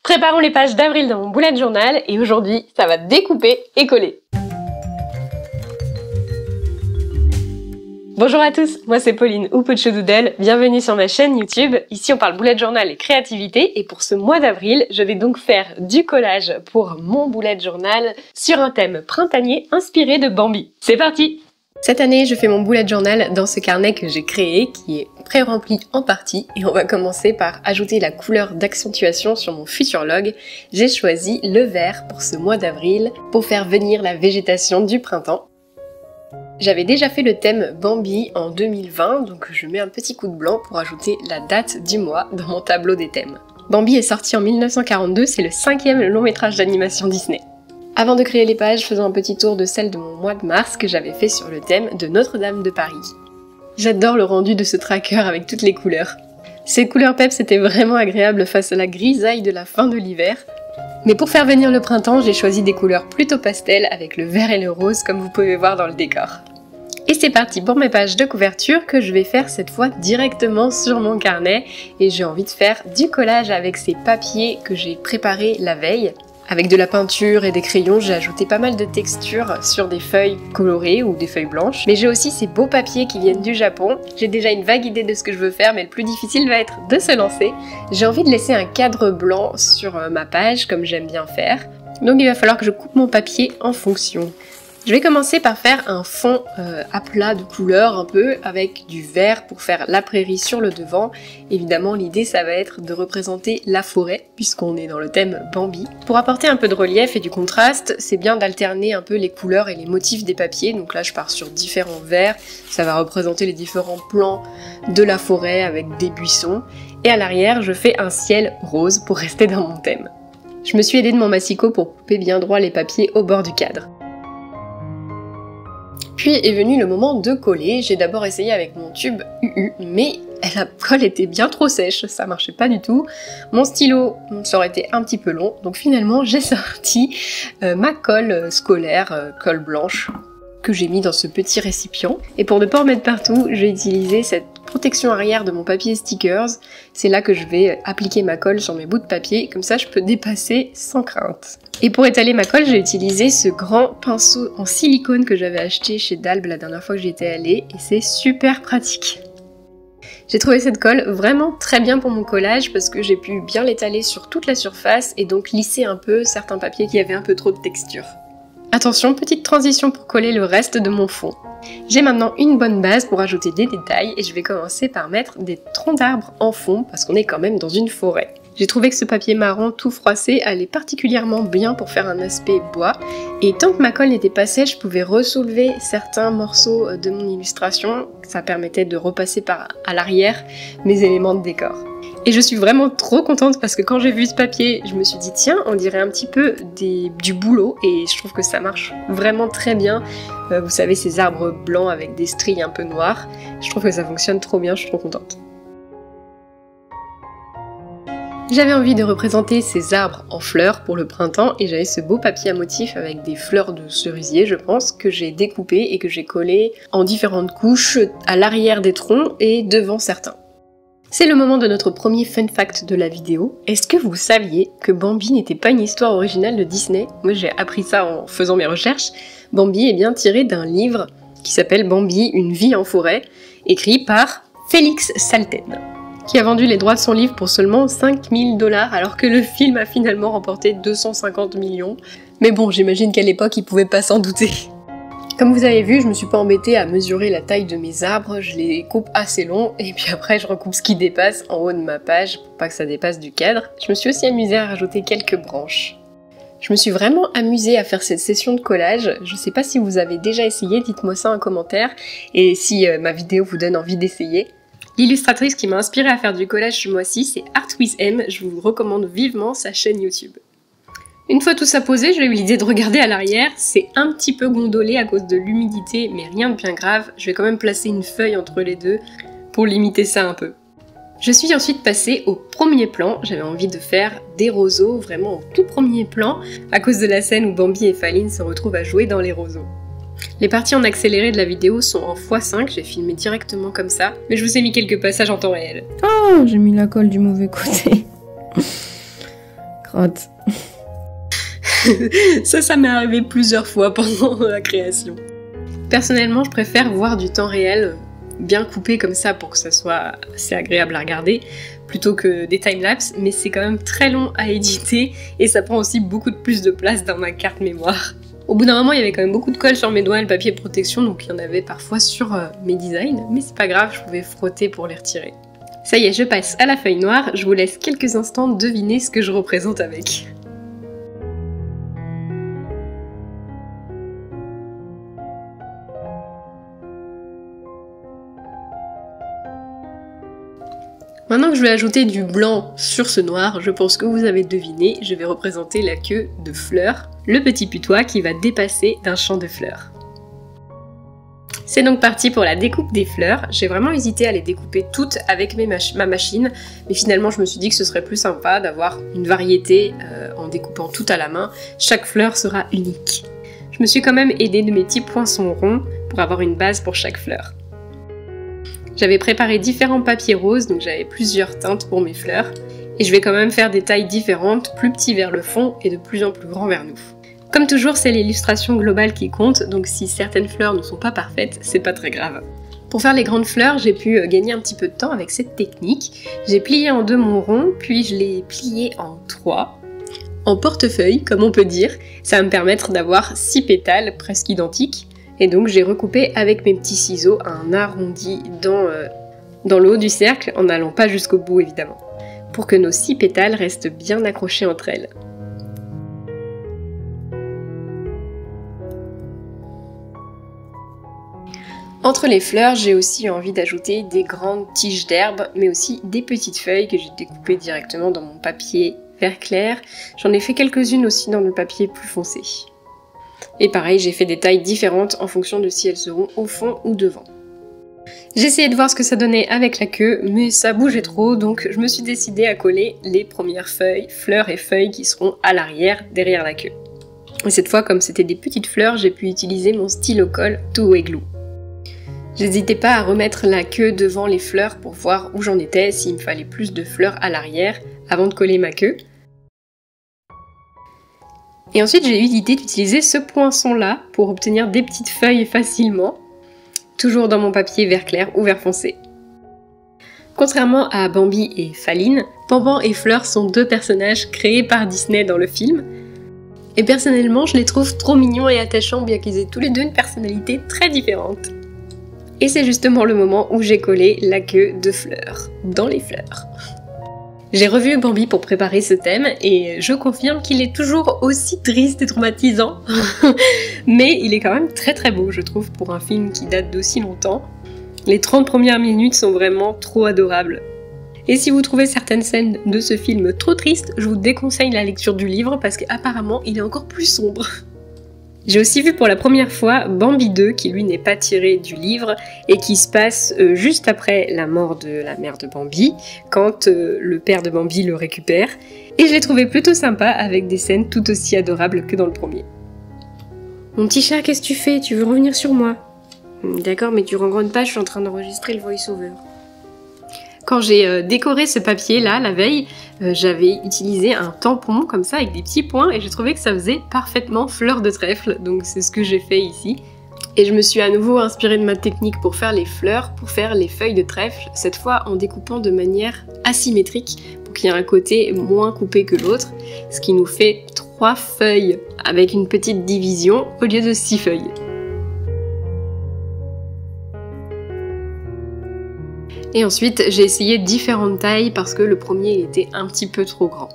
Préparons les pages d'avril dans mon bullet journal et aujourd'hui, ça va découper et coller. Bonjour à tous, moi c'est Pauline ou Pocho Doodle, bienvenue sur ma chaîne YouTube. Ici on parle bullet journal et créativité et pour ce mois d'avril, je vais donc faire du collage pour mon bullet journal sur un thème printanier inspiré de Bambi. C'est parti! Cette année, je fais mon bullet journal dans ce carnet que j'ai créé, qui est pré-rempli en partie, et on va commencer par ajouter la couleur d'accentuation sur mon futur log. J'ai choisi le vert pour ce mois d'avril, pour faire venir la végétation du printemps. J'avais déjà fait le thème Bambi en 2020, donc je mets un petit coup de blanc pour ajouter la date du mois dans mon tableau des thèmes. Bambi est sorti en 1942, c'est le 5e long métrage d'animation Disney. Avant de créer les pages, faisons un petit tour de celle de mon mois de mars que j'avais fait sur le thème de Notre-Dame de Paris. J'adore le rendu de ce tracker avec toutes les couleurs. Ces couleurs peps étaient vraiment agréables face à la grisaille de la fin de l'hiver. Mais pour faire venir le printemps, j'ai choisi des couleurs plutôt pastel avec le vert et le rose comme vous pouvez voir dans le décor. Et c'est parti pour mes pages de couverture que je vais faire cette fois directement sur mon carnet et j'ai envie de faire du collage avec ces papiers que j'ai préparés la veille. Avec de la peinture et des crayons, j'ai ajouté pas mal de textures sur des feuilles colorées ou des feuilles blanches. Mais j'ai aussi ces beaux papiers qui viennent du Japon. J'ai déjà une vague idée de ce que je veux faire, mais le plus difficile va être de se lancer. J'ai envie de laisser un cadre blanc sur ma page, comme j'aime bien faire. Donc il va falloir que je coupe mon papier en fonction. Je vais commencer par faire un fond à plat de couleurs un peu avec du vert pour faire la prairie sur le devant. Évidemment l'idée ça va être de représenter la forêt puisqu'on est dans le thème Bambi. Pour apporter un peu de relief et du contraste, c'est bien d'alterner un peu les couleurs et les motifs des papiers. Donc là je pars sur différents verts, ça va représenter les différents plans de la forêt avec des buissons. Et à l'arrière je fais un ciel rose pour rester dans mon thème. Je me suis aidée de mon massicot pour couper bien droit les papiers au bord du cadre. Puis est venu le moment de coller. J'ai d'abord essayé avec mon tube UU, mais la colle était bien trop sèche, ça marchait pas du tout. Mon stylo, ça aurait été un petit peu long, donc finalement j'ai sorti ma colle scolaire, colle blanche, que j'ai mis dans ce petit récipient. Et pour ne pas en mettre partout, j'ai utilisé cette protection arrière de mon papier stickers. C'est là que je vais appliquer ma colle sur mes bouts de papier, comme ça je peux dépasser sans crainte. Et pour étaler ma colle, j'ai utilisé ce grand pinceau en silicone que j'avais acheté chez Dalb la dernière fois que j'étais allée, et c'est super pratique. J'ai trouvé cette colle vraiment très bien pour mon collage parce que j'ai pu bien l'étaler sur toute la surface et donc lisser un peu certains papiers qui avaient un peu trop de texture. Attention, petite transition pour coller le reste de mon fond. J'ai maintenant une bonne base pour ajouter des détails et je vais commencer par mettre des troncs d'arbres en fond parce qu'on est quand même dans une forêt. J'ai trouvé que ce papier marron tout froissé allait particulièrement bien pour faire un aspect bois et tant que ma colle n'était pas sèche, je pouvais ressoulever certains morceaux de mon illustration. Ça permettait de repasser à l'arrière mes éléments de décor. Et je suis vraiment trop contente parce que quand j'ai vu ce papier, je me suis dit tiens, on dirait un petit peu du bouleau et je trouve que ça marche vraiment très bien. Vous savez, ces arbres blancs avec des stries un peu noires, je trouve que ça fonctionne trop bien, je suis trop contente. J'avais envie de représenter ces arbres en fleurs pour le printemps et j'avais ce beau papier à motif avec des fleurs de cerisier, je pense, que j'ai découpé et que j'ai collé en différentes couches à l'arrière des troncs et devant certains. C'est le moment de notre premier fun fact de la vidéo. Est-ce que vous saviez que Bambi n'était pas une histoire originale de Disney? Moi j'ai appris ça en faisant mes recherches. Bambi est bien tiré d'un livre qui s'appelle Bambi, une vie en forêt, écrit par Félix Salten, qui a vendu les droits de son livre pour seulement 5 000 $ alors que le film a finalement remporté 250 millions. Mais bon, j'imagine qu'à l'époque il pouvait pas s'en douter. Comme vous avez vu, je me suis pas embêtée à mesurer la taille de mes arbres, je les coupe assez longs et puis après je recoupe ce qui dépasse en haut de ma page pour pas que ça dépasse du cadre. Je me suis aussi amusée à rajouter quelques branches. Je me suis vraiment amusée à faire cette session de collage, je sais pas si vous avez déjà essayé, dites-moi ça en commentaire et si ma vidéo vous donne envie d'essayer. L'illustratrice qui m'a inspirée à faire du collage ce mois-ci, c'est ArtWithM, je vous recommande vivement sa chaîne YouTube. Une fois tout ça posé, j'ai eu l'idée de regarder à l'arrière, c'est un petit peu gondolé à cause de l'humidité, mais rien de bien grave, je vais quand même placer une feuille entre les deux pour limiter ça un peu. Je suis ensuite passée au premier plan, j'avais envie de faire des roseaux, vraiment au tout premier plan, à cause de la scène où Bambi et Faline se retrouvent à jouer dans les roseaux. Les parties en accéléré de la vidéo sont en x5, j'ai filmé directement comme ça, mais je vous ai mis quelques passages en temps réel. Oh, j'ai mis la colle du mauvais côté. Crotte. Ça m'est arrivé plusieurs fois pendant la création. Personnellement, je préfère voir du temps réel bien coupé comme ça pour que ça soit assez agréable à regarder, plutôt que des timelapses, mais c'est quand même très long à éditer et ça prend aussi beaucoup de plus de place dans ma carte mémoire. Au bout d'un moment, il y avait quand même beaucoup de colle sur mes doigts et le papier de protection, donc il y en avait parfois sur mes designs, mais c'est pas grave, je pouvais frotter pour les retirer. Ça y est, je passe à la feuille noire, je vous laisse quelques instants deviner ce que je représente avec. Maintenant que je vais ajouter du blanc sur ce noir, je pense que vous avez deviné, je vais représenter la queue de Fleur, le petit putois qui va dépasser d'un champ de fleurs. C'est donc parti pour la découpe des fleurs. J'ai vraiment hésité à les découper toutes avec ma machine, mais finalement je me suis dit que ce serait plus sympa d'avoir une variété en découpant tout à la main. Chaque fleur sera unique. Je me suis quand même aidée de mes petits poinçons ronds pour avoir une base pour chaque fleur. J'avais préparé différents papiers roses, donc j'avais plusieurs teintes pour mes fleurs. Et je vais quand même faire des tailles différentes, plus petits vers le fond et de plus en plus grands vers nous. Comme toujours, c'est l'illustration globale qui compte, donc si certaines fleurs ne sont pas parfaites, c'est pas très grave. Pour faire les grandes fleurs, j'ai pu gagner un petit peu de temps avec cette technique. J'ai plié en deux mon rond, puis je l'ai plié en trois, en portefeuille, comme on peut dire. Ça va me permettre d'avoir 6 pétales presque identiques. Et donc j'ai recoupé avec mes petits ciseaux un arrondi dans le haut du cercle, en n'allant pas jusqu'au bout évidemment, pour que nos 6 pétales restent bien accrochés entre elles. Entre les fleurs, j'ai aussi envie d'ajouter des grandes tiges d'herbe, mais aussi des petites feuilles que j'ai découpées directement dans mon papier vert clair. J'en ai fait quelques-unes aussi dans le papier plus foncé. Et pareil, j'ai fait des tailles différentes en fonction de si elles seront au fond ou devant. J'ai essayé de voir ce que ça donnait avec la queue, mais ça bougeait trop, donc je me suis décidée à coller les premières feuilles, fleurs et feuilles qui seront à l'arrière, derrière la queue. Et cette fois, comme c'était des petites fleurs, j'ai pu utiliser mon stylo colle Two-Way Glue. J'hésitais pas à remettre la queue devant les fleurs pour voir où j'en étais, s'il me fallait plus de fleurs à l'arrière, avant de coller ma queue. Et ensuite j'ai eu l'idée d'utiliser ce poinçon-là pour obtenir des petites feuilles facilement, toujours dans mon papier vert clair ou vert foncé. Contrairement à Bambi et Faline, Pampan et Fleur sont deux personnages créés par Disney dans le film. Et personnellement, je les trouve trop mignons et attachants, bien qu'ils aient tous les deux une personnalité très différente. Et c'est justement le moment où j'ai collé la queue de Fleur dans les fleurs. J'ai revu Bambi pour préparer ce thème et je confirme qu'il est toujours aussi triste et traumatisant, mais il est quand même très très beau je trouve pour un film qui date d'aussi longtemps. Les 30 premières minutes sont vraiment trop adorables. Et si vous trouvez certaines scènes de ce film trop tristes, je vous déconseille la lecture du livre parce qu'apparemment il est encore plus sombre. J'ai aussi vu pour la première fois Bambi 2, qui lui n'est pas tiré du livre, et qui se passe juste après la mort de la mère de Bambi, quand le père de Bambi le récupère, et je l'ai trouvé plutôt sympa, avec des scènes tout aussi adorables que dans le premier. Mon petit chat, qu'est-ce que tu fais? Tu veux revenir sur moi? D'accord, mais tu rengronnes pas, je suis en train d'enregistrer le voice-over. Quand j'ai décoré ce papier là, la veille, j'avais utilisé un tampon comme ça avec des petits points et j'ai trouvé que ça faisait parfaitement fleur de trèfle, donc c'est ce que j'ai fait ici. Et je me suis à nouveau inspirée de ma technique pour faire les fleurs, pour faire les feuilles de trèfle, cette fois en découpant de manière asymétrique, pour qu'il y ait un côté moins coupé que l'autre, ce qui nous fait 3 feuilles avec une petite division au lieu de 6 feuilles. Et ensuite, j'ai essayé différentes tailles parce que le premier il était un petit peu trop grand.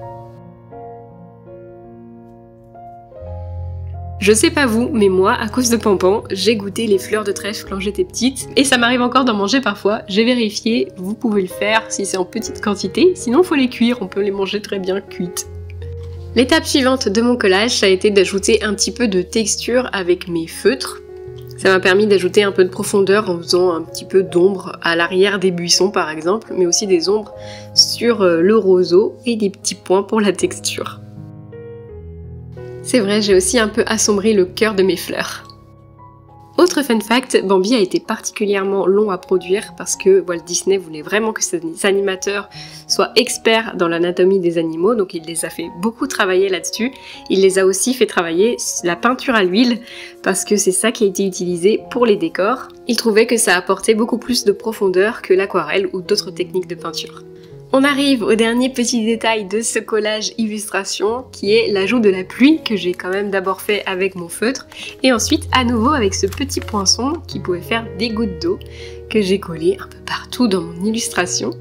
Je sais pas vous, mais moi, à cause de Pampan, j'ai goûté les fleurs de trèfle quand j'étais petite, et ça m'arrive encore d'en manger parfois. J'ai vérifié, vous pouvez le faire si c'est en petite quantité, sinon faut les cuire, on peut les manger très bien cuites. L'étape suivante de mon collage, ça a été d'ajouter un petit peu de texture avec mes feutres. Ça m'a permis d'ajouter un peu de profondeur en faisant un petit peu d'ombre à l'arrière des buissons par exemple, mais aussi des ombres sur le roseau et des petits points pour la texture. C'est vrai, j'ai aussi un peu assombri le cœur de mes fleurs. Autre fun fact, Bambi a été particulièrement long à produire parce que Walt Disney voulait vraiment que ses animateurs soient experts dans l'anatomie des animaux, donc il les a fait beaucoup travailler là-dessus. Il les a aussi fait travailler la peinture à l'huile parce que c'est ça qui a été utilisé pour les décors. Il trouvait que ça apportait beaucoup plus de profondeur que l'aquarelle ou d'autres techniques de peinture. On arrive au dernier petit détail de ce collage illustration qui est l'ajout de la pluie que j'ai quand même d'abord fait avec mon feutre et ensuite à nouveau avec ce petit poinçon qui pouvait faire des gouttes d'eau que j'ai collé un peu partout dans mon illustration.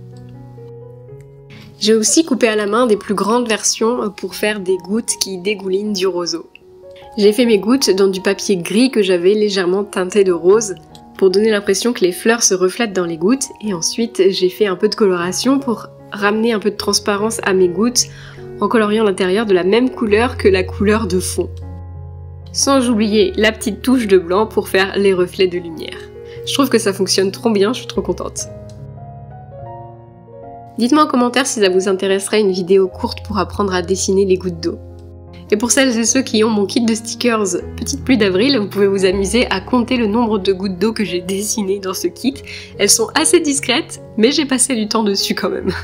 J'ai aussi coupé à la main des plus grandes versions pour faire des gouttes qui dégoulinent du roseau. J'ai fait mes gouttes dans du papier gris que j'avais légèrement teinté de rose pour donner l'impression que les fleurs se reflètent dans les gouttes, et ensuite j'ai fait un peu de coloration pour ramener un peu de transparence à mes gouttes en coloriant l'intérieur de la même couleur que la couleur de fond. Sans oublier la petite touche de blanc pour faire les reflets de lumière. Je trouve que ça fonctionne trop bien, je suis trop contente. Dites-moi en commentaire si ça vous intéresserait une vidéo courte pour apprendre à dessiner les gouttes d'eau. Et pour celles et ceux qui ont mon kit de stickers Petite pluie d'avril, vous pouvez vous amuser à compter le nombre de gouttes d'eau que j'ai dessinées dans ce kit. Elles sont assez discrètes, mais j'ai passé du temps dessus quand même.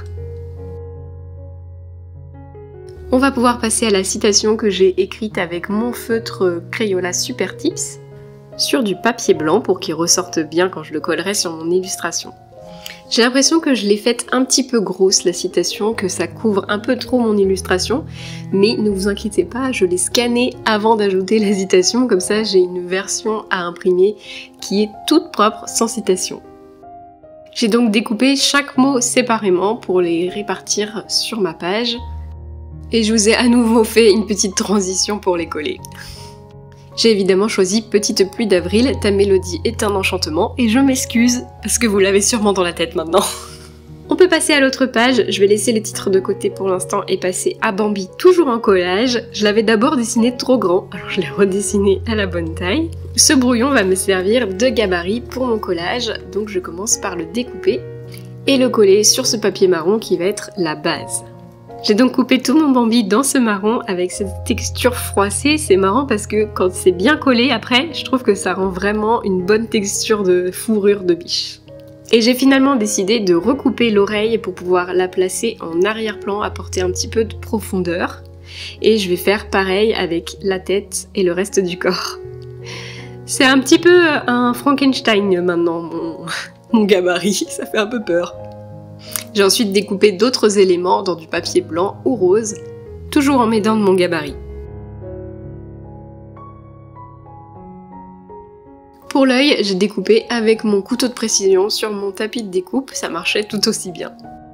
On va pouvoir passer à la citation que j'ai écrite avec mon feutre Crayola Super Tips sur du papier blanc pour qu'il ressorte bien quand je le collerai sur mon illustration. J'ai l'impression que je l'ai faite un petit peu grosse la citation, que ça couvre un peu trop mon illustration, mais ne vous inquiétez pas, je l'ai scannée avant d'ajouter la citation, comme ça j'ai une version à imprimer qui est toute propre sans citation. J'ai donc découpé chaque mot séparément pour les répartir sur ma page, et je vous ai à nouveau fait une petite transition pour les coller. J'ai évidemment choisi Petite pluie d'avril, ta mélodie est un enchantement, et je m'excuse, parce que vous l'avez sûrement dans la tête maintenant. On peut passer à l'autre page, je vais laisser les titres de côté pour l'instant et passer à Bambi, toujours en collage. Je l'avais d'abord dessiné trop grand, alors je l'ai redessiné à la bonne taille. Ce brouillon va me servir de gabarit pour mon collage, donc je commence par le découper et le coller sur ce papier marron qui va être la base. J'ai donc coupé tout mon Bambi dans ce marron avec cette texture froissée. C'est marrant parce que quand c'est bien collé après, je trouve que ça rend vraiment une bonne texture de fourrure de biche. Et j'ai finalement décidé de recouper l'oreille pour pouvoir la placer en arrière-plan, apporter un petit peu de profondeur. Et je vais faire pareil avec la tête et le reste du corps. C'est un petit peu un Frankenstein maintenant, mon gabarit, ça fait un peu peur. J'ai ensuite découpé d'autres éléments dans du papier blanc ou rose, toujours en m'aidant de mon gabarit. Pour l'œil, j'ai découpé avec mon couteau de précision sur mon tapis de découpe, ça marchait tout aussi bien.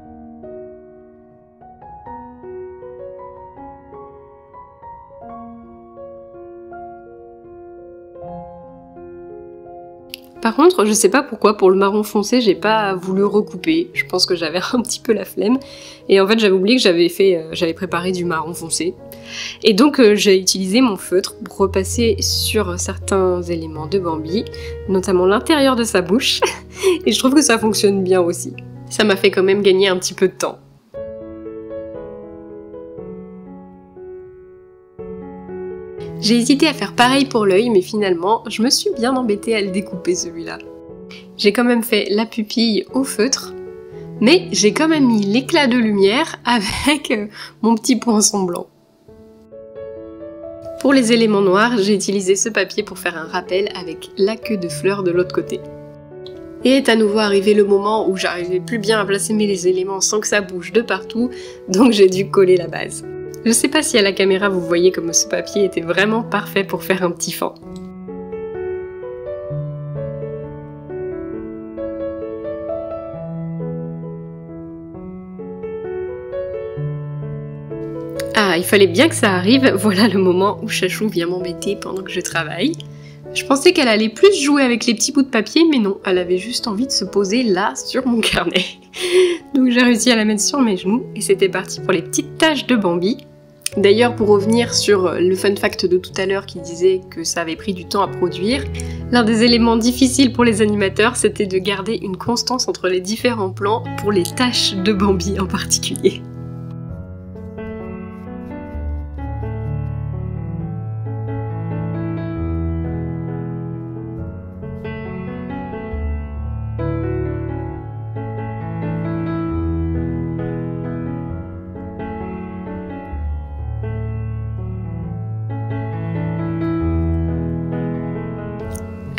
Par contre, je sais pas pourquoi pour le marron foncé j'ai pas voulu recouper, je pense que j'avais un petit peu la flemme et en fait j'avais oublié que j'avais préparé du marron foncé. Et donc j'ai utilisé mon feutre pour repasser sur certains éléments de Bambi, notamment l'intérieur de sa bouche et je trouve que ça fonctionne bien aussi. Ça m'a fait quand même gagner un petit peu de temps. J'ai hésité à faire pareil pour l'œil, mais finalement, je me suis bien embêtée à le découper celui-là. J'ai quand même fait la pupille au feutre, mais j'ai quand même mis l'éclat de lumière avec mon petit poinçon blanc. Pour les éléments noirs, j'ai utilisé ce papier pour faire un rappel avec la queue de fleur de l'autre côté. Et est à nouveau arrivé le moment où j'arrivais plus bien à placer mes éléments sans que ça bouge de partout, donc j'ai dû coller la base. Je sais pas si à la caméra vous voyez comme ce papier était vraiment parfait pour faire un petit fan. Ah, il fallait bien que ça arrive, voilà le moment où Chachou vient m'embêter pendant que je travaille. Je pensais qu'elle allait plus jouer avec les petits bouts de papier, mais non, elle avait juste envie de se poser là, sur mon carnet. Donc j'ai réussi à la mettre sur mes genoux, et c'était parti pour les petites taches de Bambi. D'ailleurs, pour revenir sur le fun fact de tout à l'heure qui disait que ça avait pris du temps à produire, l'un des éléments difficiles pour les animateurs, c'était de garder une constance entre les différents plans pour les taches de Bambi en particulier.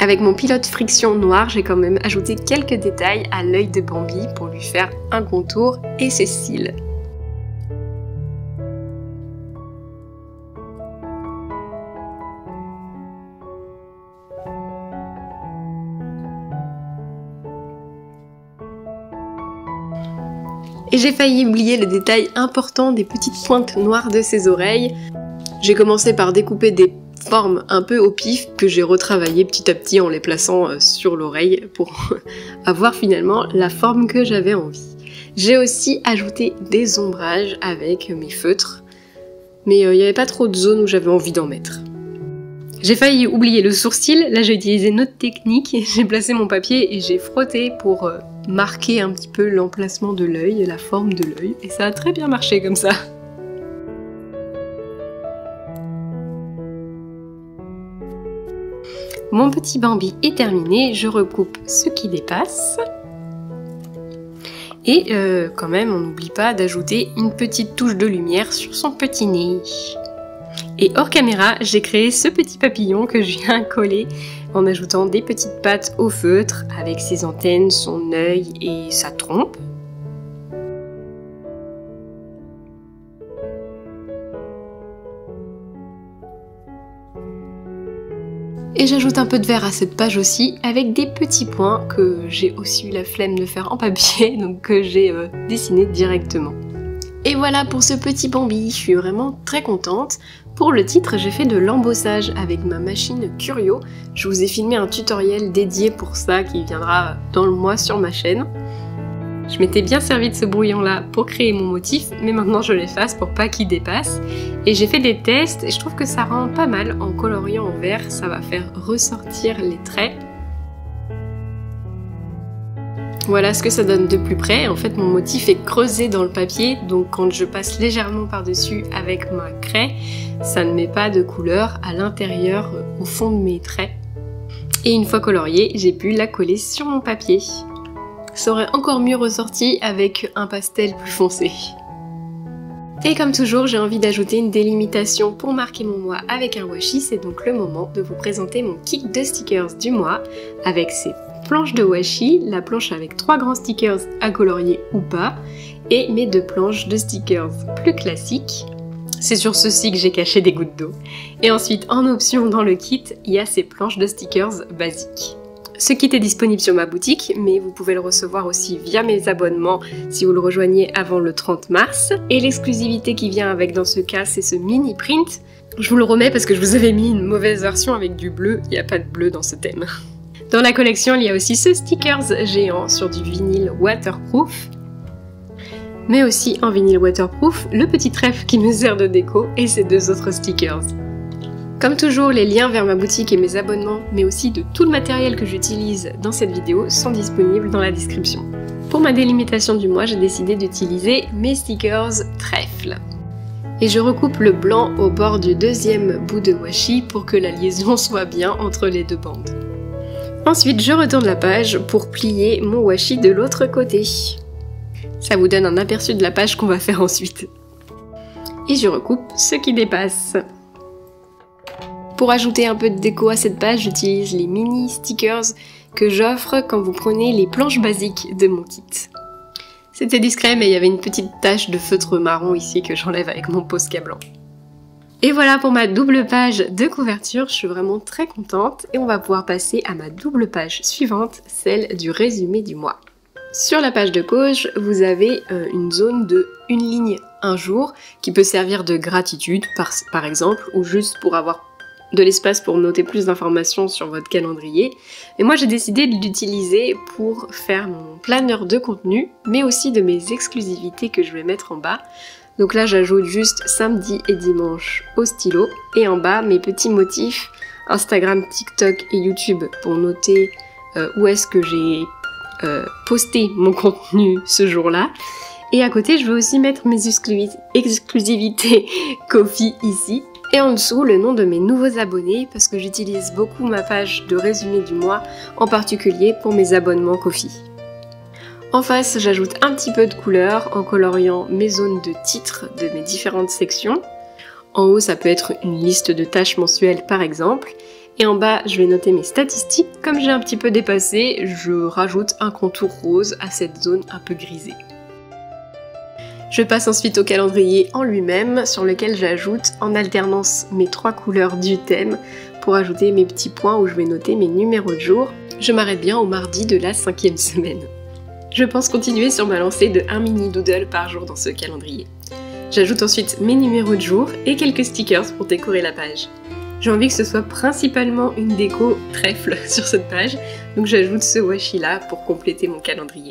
Avec mon pilote friction noir, j'ai quand même ajouté quelques détails à l'œil de Bambi pour lui faire un contour et ses cils. Et j'ai failli oublier le détail important des petites pointes noires de ses oreilles. J'ai commencé par découper des formes un peu au pif que j'ai retravaillé petit à petit en les plaçant sur l'oreille pour avoir finalement la forme que j'avais envie. J'ai aussi ajouté des ombrages avec mes feutres, mais il n'y avait pas trop de zones où j'avais envie d'en mettre. J'ai failli oublier le sourcil, là j'ai utilisé une autre technique, j'ai placé mon papier et j'ai frotté pour marquer un petit peu l'emplacement de l'œil, la forme de l'œil, et ça a très bien marché comme ça. Mon petit Bambi est terminé, je recoupe ce qui dépasse. Et quand même, on n'oublie pas d'ajouter une petite touche de lumière sur son petit nez. Et hors caméra, j'ai créé ce petit papillon que je viens coller en ajoutant des petites pattes au feutre avec ses antennes, son œil et sa trompe. Et j'ajoute un peu de vert à cette page aussi avec des petits points que j'ai aussi eu la flemme de faire en papier, donc que j'ai dessiné directement. Et voilà pour ce petit Bambi, je suis vraiment très contente. Pour le titre, j'ai fait de l'embossage avec ma machine Curio. Je vous ai filmé un tutoriel dédié pour ça qui viendra dans le mois sur ma chaîne. Je m'étais bien servi de ce brouillon là pour créer mon motif, mais maintenant je l'efface pour pas qu'il dépasse. Et j'ai fait des tests et je trouve que ça rend pas mal en coloriant en vert, ça va faire ressortir les traits. Voilà ce que ça donne de plus près. En fait, mon motif est creusé dans le papier, donc quand je passe légèrement par-dessus avec ma craie, ça ne met pas de couleur à l'intérieur, au fond de mes traits. Et une fois coloriée, j'ai pu la coller sur mon papier. Ça aurait encore mieux ressorti avec un pastel plus foncé. Et comme toujours, j'ai envie d'ajouter une délimitation pour marquer mon mois avec un washi. C'est donc le moment de vous présenter mon kit de stickers du mois avec ces planches de washi, la planche avec 3 grands stickers à colorier ou pas, et mes 2 planches de stickers plus classiques. C'est sur ceci que j'ai caché des gouttes d'eau. Et ensuite, en option dans le kit, il y a ces planches de stickers basiques. Ce kit est disponible sur ma boutique, mais vous pouvez le recevoir aussi via mes abonnements si vous le rejoignez avant le 30 mars. Et l'exclusivité qui vient avec dans ce cas, c'est ce mini print. Je vous le remets parce que je vous avais mis une mauvaise version avec du bleu, il n'y a pas de bleu dans ce thème. Dans la collection, il y a aussi ce stickers géant sur du vinyle waterproof, mais aussi en vinyle waterproof, le petit trèfle qui me sert de déco et ces 2 autres stickers. Comme toujours, les liens vers ma boutique et mes abonnements, mais aussi de tout le matériel que j'utilise dans cette vidéo sont disponibles dans la description. Pour ma délimitation du mois, j'ai décidé d'utiliser mes stickers trèfle. Et je recoupe le blanc au bord du 2e bout de washi pour que la liaison soit bien entre les 2 bandes. Ensuite, je retourne la page pour plier mon washi de l'autre côté. Ça vous donne un aperçu de la page qu'on va faire ensuite. Et je recoupe ce qui dépasse. Pour ajouter un peu de déco à cette page, j'utilise les mini stickers que j'offre quand vous prenez les planches basiques de mon kit. C'était discret, mais il y avait une petite tache de feutre marron ici que j'enlève avec mon Posca blanc. Et voilà pour ma double page de couverture, je suis vraiment très contente et on va pouvoir passer à ma double page suivante, celle du résumé du mois. Sur la page de gauche, vous avez une zone de une ligne un jour qui peut servir de gratitude par exemple, ou juste pour avoir de l'espace pour noter plus d'informations sur votre calendrier. Et moi j'ai décidé de l'utiliser pour faire mon planeur de contenu, mais aussi de mes exclusivités que je vais mettre en bas. Donc là j'ajoute juste samedi et dimanche au stylo, et en bas mes petits motifs Instagram, TikTok et YouTube pour noter où est-ce que j'ai posté mon contenu ce jour-là. Et à côté je vais aussi mettre mes exclusivités Ko-fi ici. Et en dessous, le nom de mes nouveaux abonnés, parce que j'utilise beaucoup ma page de résumé du mois, en particulier pour mes abonnements Ko-fi. En face, j'ajoute un petit peu de couleur en coloriant mes zones de titres de mes différentes sections. En haut, ça peut être une liste de tâches mensuelles par exemple. Et en bas, je vais noter mes statistiques. Comme j'ai un petit peu dépassé, je rajoute un contour rose à cette zone un peu grisée. Je passe ensuite au calendrier en lui-même, sur lequel j'ajoute en alternance mes 3 couleurs du thème pour ajouter mes petits points où je vais noter mes numéros de jour. Je m'arrête bien au mardi de la 5e semaine. Je pense continuer sur ma lancée de 1 mini doodle par jour dans ce calendrier. J'ajoute ensuite mes numéros de jour et quelques stickers pour décorer la page. J'ai envie que ce soit principalement une déco trèfle sur cette page, donc j'ajoute ce washi là pour compléter mon calendrier.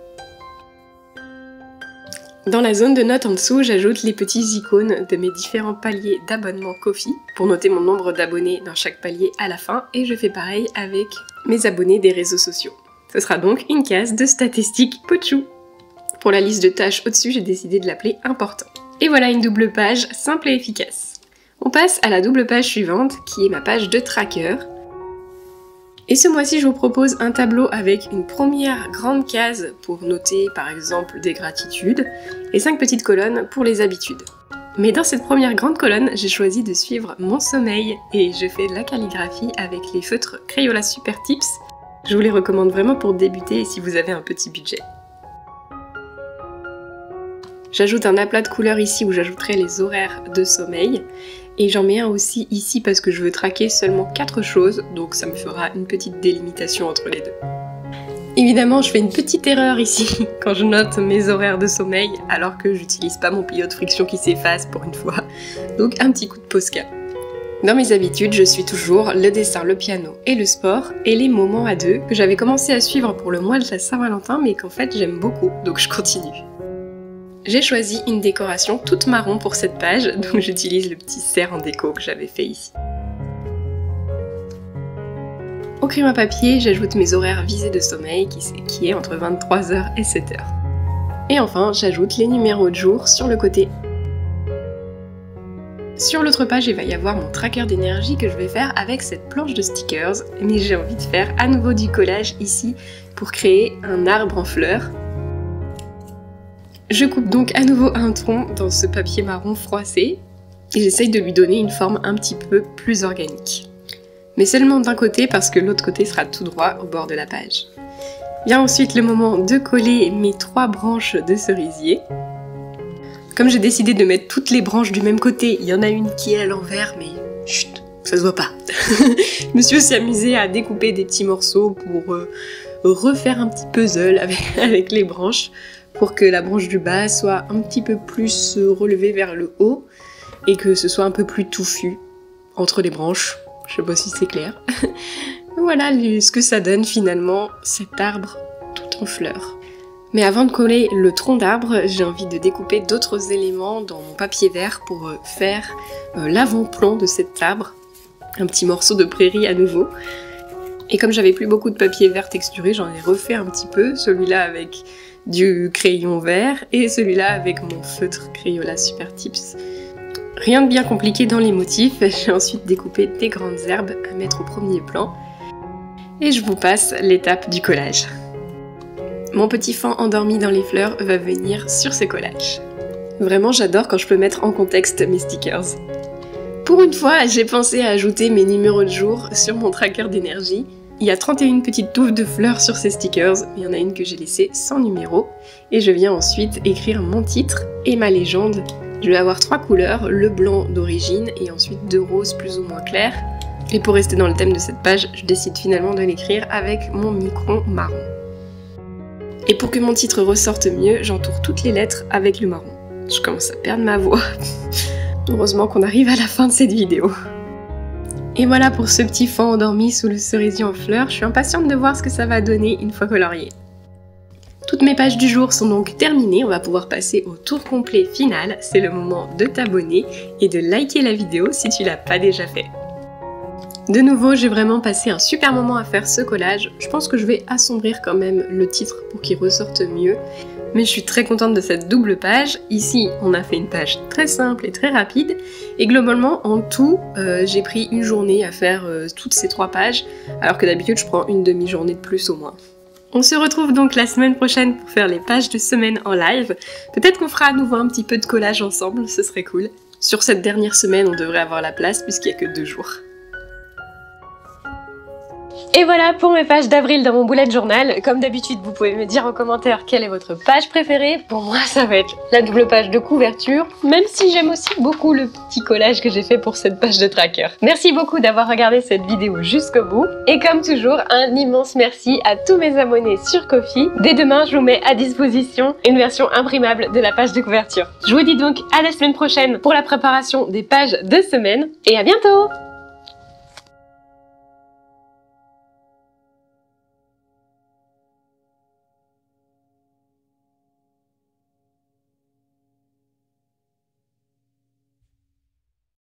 Dans la zone de notes en dessous, j'ajoute les petits icônes de mes différents paliers d'abonnement Ko-fi pour noter mon nombre d'abonnés dans chaque palier à la fin, et je fais pareil avec mes abonnés des réseaux sociaux. Ce sera donc une case de statistiques Pochou. Pour la liste de tâches au-dessus, j'ai décidé de l'appeler important. Et voilà une double page simple et efficace. On passe à la double page suivante, qui est ma page de tracker. Et ce mois-ci, je vous propose un tableau avec une première grande case pour noter par exemple des gratitudes, et 5 petites colonnes pour les habitudes. Mais dans cette première grande colonne, j'ai choisi de suivre mon sommeil, et je fais de la calligraphie avec les feutres Crayola Super Tips. Je vous les recommande vraiment pour débuter si vous avez un petit budget. J'ajoute un aplat de couleurs ici où j'ajouterai les horaires de sommeil. Et j'en mets un aussi ici parce que je veux traquer seulement 4 choses, donc ça me fera une petite délimitation entre les deux. Évidemment, je fais une petite erreur ici quand je note mes horaires de sommeil alors que j'utilise pas mon pilote friction qui s'efface pour une fois. Donc un petit coup de Posca. Dans mes habitudes, je suis toujours le dessin, le piano et le sport et les moments à deux que j'avais commencé à suivre pour le mois de la Saint-Valentin mais qu'en fait j'aime beaucoup, donc je continue. J'ai choisi une décoration toute marron pour cette page, donc j'utilise le petit cerf en déco que j'avais fait ici. Au crayon à papier, j'ajoute mes horaires visés de sommeil qui est entre 23h et 7h. Et enfin, j'ajoute les numéros de jour sur le côté. Sur l'autre page, il va y avoir mon tracker d'énergie que je vais faire avec cette planche de stickers, mais j'ai envie de faire à nouveau du collage ici pour créer un arbre en fleurs. Je coupe donc à nouveau un tronc dans ce papier marron froissé et j'essaye de lui donner une forme un petit peu plus organique. Mais seulement d'un côté parce que l'autre côté sera tout droit au bord de la page. Vient ensuite le moment de coller mes 3 branches de cerisier. Comme j'ai décidé de mettre toutes les branches du même côté, il y en a une qui est à l'envers mais chut, ça se voit pas. Je me suis aussi amusée à découper des petits morceaux pour refaire un petit puzzle avec les branches, pour que la branche du bas soit un petit peu plus relevée vers le haut et que ce soit un peu plus touffu entre les branches. Je sais pas si c'est clair. Voilà ce que ça donne finalement, cet arbre tout en fleurs. Mais avant de coller le tronc d'arbre, j'ai envie de découper d'autres éléments dans mon papier vert pour faire l'avant-plan de cet arbre. Un petit morceau de prairie à nouveau. Et comme j'avais plus beaucoup de papier vert texturé, j'en ai refait un petit peu, celui-là avec du crayon vert et celui-là avec mon feutre Crayola Super Tips. Rien de bien compliqué dans les motifs, j'ai ensuite découpé des grandes herbes à mettre au premier plan et je vous passe l'étape du collage. Mon petit fan endormi dans les fleurs va venir sur ce collage. Vraiment j'adore quand je peux mettre en contexte mes stickers. Pour une fois, j'ai pensé à ajouter mes numéros de jour sur mon tracker d'énergie. Il y a 31 petites touffes de fleurs sur ces stickers, mais il y en a une que j'ai laissée sans numéro. Et je viens ensuite écrire mon titre et ma légende. Je vais avoir 3 couleurs, le blanc d'origine et ensuite 2 roses plus ou moins clairs. Et pour rester dans le thème de cette page, je décide finalement de l'écrire avec mon micron marron. Et pour que mon titre ressorte mieux, j'entoure toutes les lettres avec le marron. Je commence à perdre ma voix. Heureusement qu'on arrive à la fin de cette vidéo. Et voilà pour ce petit fan endormi sous le cerisier en fleurs. Je suis impatiente de voir ce que ça va donner une fois colorié. Toutes mes pages du jour sont donc terminées, on va pouvoir passer au tour complet final. C'est le moment de t'abonner et de liker la vidéo si tu l'as pas déjà fait. De nouveau, j'ai vraiment passé un super moment à faire ce collage. Je pense que je vais assombrir quand même le titre pour qu'il ressorte mieux. Mais je suis très contente de cette double page. Ici, on a fait une page très simple et très rapide. Et globalement, en tout, j'ai pris une journée à faire toutes ces 3 pages, alors que d'habitude, je prends une demi-journée de plus au moins. On se retrouve donc la semaine prochaine pour faire les pages de semaine en live. Peut-être qu'on fera à nouveau un petit peu de collage ensemble, ce serait cool. Sur cette dernière semaine, on devrait avoir la place puisqu'il n'y a que 2 jours. Et voilà pour mes pages d'avril dans mon bullet journal. Comme d'habitude, vous pouvez me dire en commentaire quelle est votre page préférée. Pour moi, ça va être la double page de couverture, même si j'aime aussi beaucoup le petit collage que j'ai fait pour cette page de tracker. Merci beaucoup d'avoir regardé cette vidéo jusqu'au bout. Et comme toujours, un immense merci à tous mes abonnés sur Ko-fi. Dès demain, je vous mets à disposition une version imprimable de la page de couverture. Je vous dis donc à la semaine prochaine pour la préparation des pages de semaine et à bientôt!